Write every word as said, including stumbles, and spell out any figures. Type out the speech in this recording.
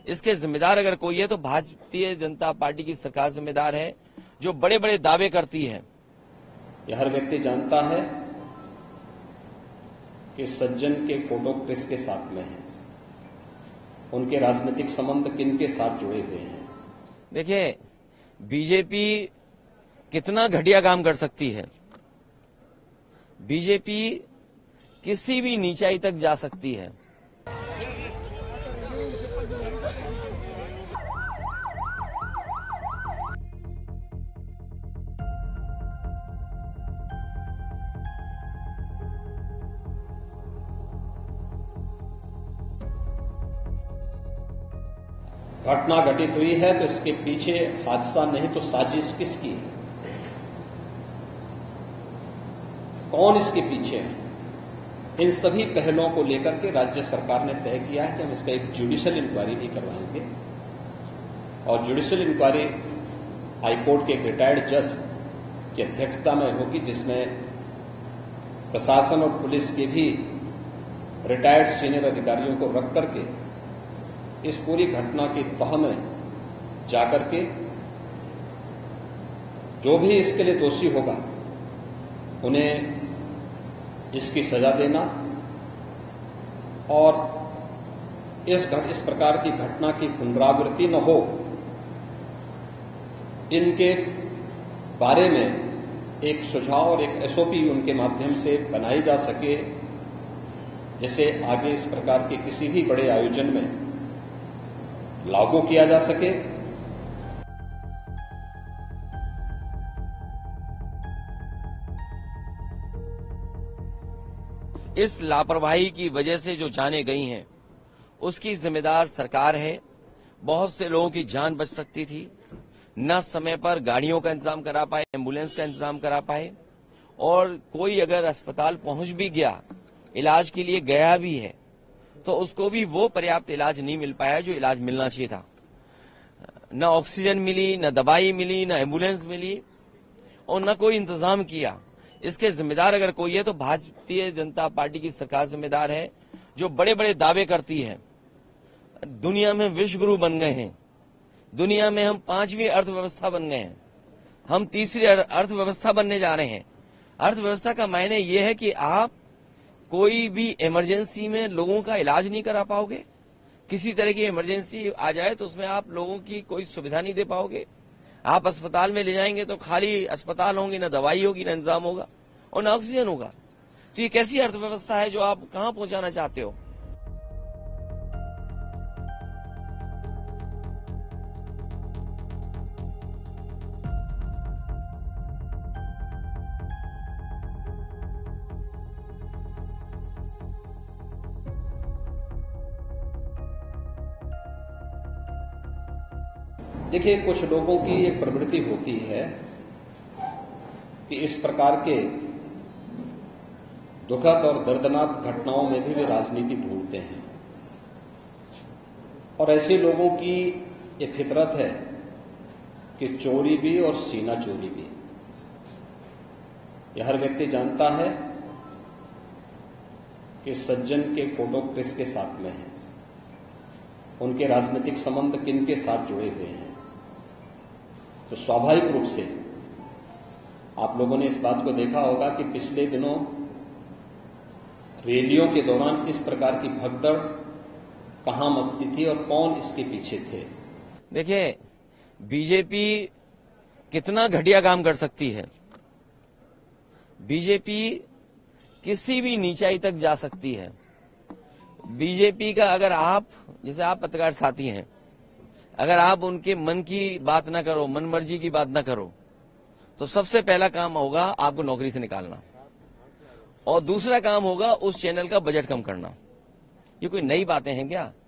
इसके जिम्मेदार अगर कोई है तो भारतीय जनता पार्टी की सरकार जिम्मेदार है, जो बड़े बड़े दावे करती है। यह हर व्यक्ति जानता है कि सज्जन के फोटो किसके साथ में है, उनके राजनीतिक संबंध किनके साथ जुड़े हुए हैं। देखिए, बीजेपी कितना घटिया काम कर सकती है। बीजेपी किसी भी नीचाई तक जा सकती है। घटना घटित हुई है तो इसके पीछे हादसा नहीं तो साजिश किसकी है, कौन इसके पीछे है, इन सभी पहलुओं को लेकर के राज्य सरकार ने तय किया है कि हम इसका एक जुडिशियल इंक्वायरी भी करवाएंगे। और जुडिशियल इंक्वायरी हाईकोर्ट के एक रिटायर्ड जज की अध्यक्षता में होगी, जिसमें प्रशासन और पुलिस के भी रिटायर्ड सीनियर अधिकारियों को रख करके इस पूरी घटना की तह में जाकर के जो भी इसके लिए दोषी होगा उन्हें इसकी सजा देना और इस घट इस प्रकार की घटना की पुनरावृत्ति न हो, इनके बारे में एक सुझाव और एक एसओपी उनके माध्यम से बनाई जा सके, जिसे आगे इस प्रकार के किसी भी बड़े आयोजन में लागू किया जा सके। इस लापरवाही की वजह से जो जानें गई हैं, उसकी जिम्मेदार सरकार है। बहुत से लोगों की जान बच सकती थी। न समय पर गाड़ियों का इंतजाम करा पाए, एम्बुलेंस का इंतजाम करा पाए, और कोई अगर अस्पताल पहुंच भी गया, इलाज के लिए गया भी है, तो उसको भी वो पर्याप्त इलाज नहीं मिल पाया जो इलाज मिलना चाहिए था। न ऑक्सीजन मिली, न दवाई मिली, न एम्बुलेंस मिली, और न कोई इंतजाम किया। इसके जिम्मेदार अगर कोई है तो भारतीय जनता पार्टी की सरकार जिम्मेदार है, जो बड़े बड़े दावे करती है। दुनिया में विश्व गुरु बन गए हैं, दुनिया में हम पांचवी अर्थव्यवस्था बन गए हैं, हम तीसरी अर्थव्यवस्था बनने जा रहे हैं। अर्थव्यवस्था का मायने यह है कि आप कोई भी इमरजेंसी में लोगों का इलाज नहीं करा पाओगे। किसी तरह की इमरजेंसी आ जाए तो उसमें आप लोगों की कोई सुविधा नहीं दे पाओगे। आप अस्पताल में ले जाएंगे तो खाली अस्पताल होंगी, न दवाई होगी, न इंतजाम होगा और न ऑक्सीजन होगा। तो ये कैसी अर्थव्यवस्था है जो आप कहां पहुंचाना चाहते हो? देखिए, कुछ लोगों की एक प्रवृत्ति होती है कि इस प्रकार के दुखद और दर्दनाक घटनाओं में भी वे राजनीति ढूंढते हैं, और ऐसे लोगों की एक फितरत है कि चोरी भी और सीना चोरी भी। यह हर व्यक्ति जानता है कि सज्जन के फोटो किसके साथ में है, उनके राजनीतिक संबंध किनके साथ जुड़े हुए हैं। तो स्वाभाविक रूप से आप लोगों ने इस बात को देखा होगा कि पिछले दिनों रैलियों के दौरान इस प्रकार की भगदड़ कहां मचती थी और कौन इसके पीछे थे। देखिए, बीजेपी कितना घटिया काम कर सकती है। बीजेपी किसी भी नीचाई तक जा सकती है। बीजेपी का अगर आप, जैसे आप पत्रकार साथी हैं, अगर आप उनके मन की बात ना करो, मन मर्जी की बात ना करो, तो सबसे पहला काम होगा आपको नौकरी से निकालना, और दूसरा काम होगा उस चैनल का बजट कम करना। ये कोई नई बातें हैं क्या?